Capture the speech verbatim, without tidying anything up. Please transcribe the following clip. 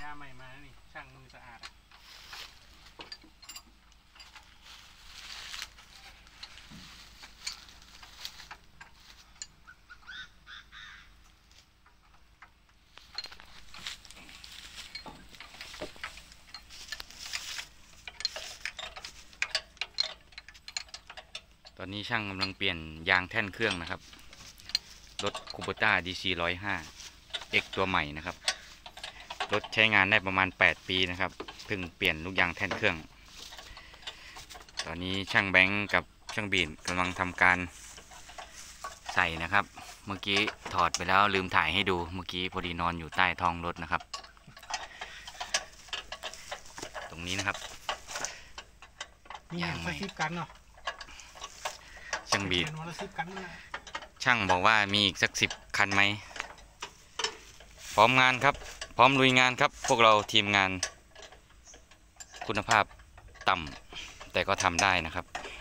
าใหม่มานี่ช่างมือสะอาดตอนนี้ช่างกำลังเปลี่ยนยางแท่นเครื่องนะครับรถคูโบต้า ดี ซี หนึ่งร้อยห้า เอ็กซ์ ตัวใหม่นะครับรถใช้งานได้ประมาณแปดปีนะครับเพิ่งเปลี่ยนลูกยางแท่นเครื่องตอนนี้ช่างแบงค์กับช่างบีนกำลังทำการใส่นะครับเมื่อกี้ถอดไปแล้วลืมถ่ายให้ดูเมื่อกี้พอดีนอนอยู่ใต้ท้องรถนะครับตรงนี้นะครับยางใหม่กันเนาะช่างบีนกันช่างบอกว่ามีอีกสักสิบคันไหมพร้อมงานครับพร้อมลุยงานครับพวกเราทีมงานคุณภาพต่ำแต่ก็ทำได้นะครับ